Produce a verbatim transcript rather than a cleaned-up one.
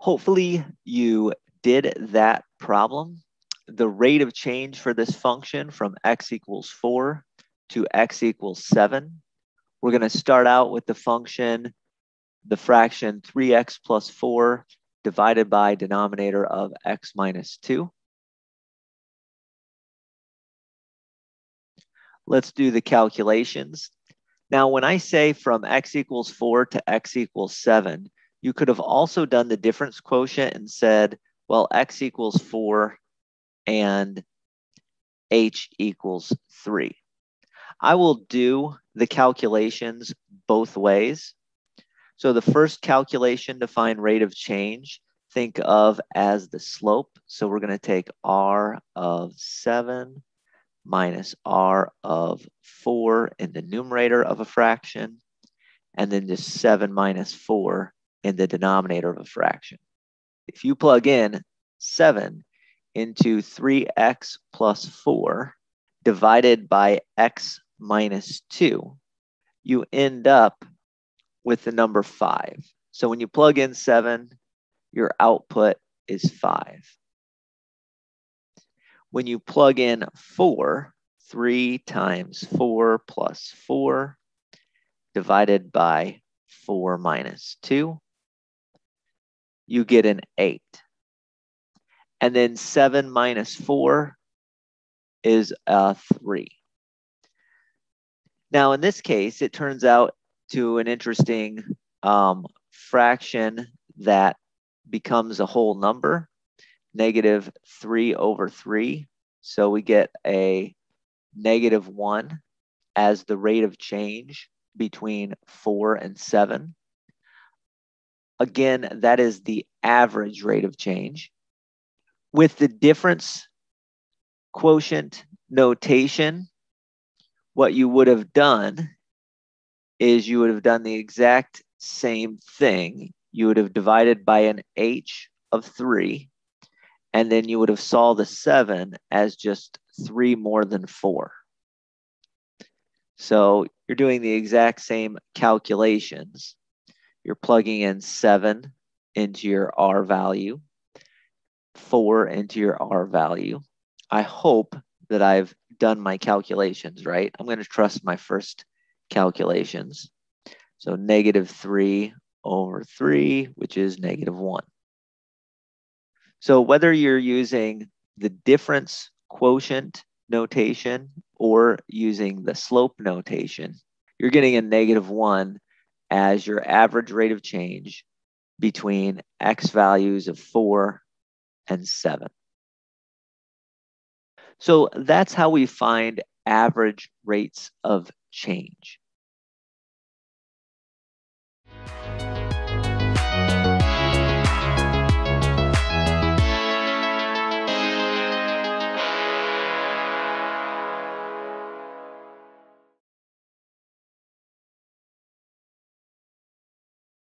Hopefully you did that problem. The rate of change for this function from x equals four to x equals seven. We're going to start out with the function, the fraction three x plus four divided by denominator of x minus two. Let's do the calculations. Now, when I say from x equals four to x equals seven, you could have also done the difference quotient and said, well, x equals four and h equals three. I will do the calculations both ways. So the first calculation to find rate of change, think of as the slope. So we're going to take r of seven minus r of four in the numerator of a fraction, and then just seven minus four in the denominator of a fraction. If you plug in seven into three x plus four divided by x minus two, you end up with the number five. So when you plug in seven, your output is five. When you plug in four, three times four plus four divided by four minus two, you get an eight. And then seven minus four is a three. Now, in this case, it turns out to an interesting um, fraction that becomes a whole number, negative three over three. So we get a negative one as the rate of change between four and seven. Again, that is the average rate of change. With the difference quotient notation, what you would have done is you would have done the exact same thing. You would have divided by an h of three, and then you would have saw the seven as just three more than four. So you're doing the exact same calculations. You're plugging in seven into your r value, four into your r value. I hope that I've done my calculations right. I'm going to trust my first calculations. So negative three over three, which is negative one. So whether you're using the difference quotient notation or using the slope notation, you're getting a negative one as your average rate of change between x values of four and seven. So that's how we find average rates of change.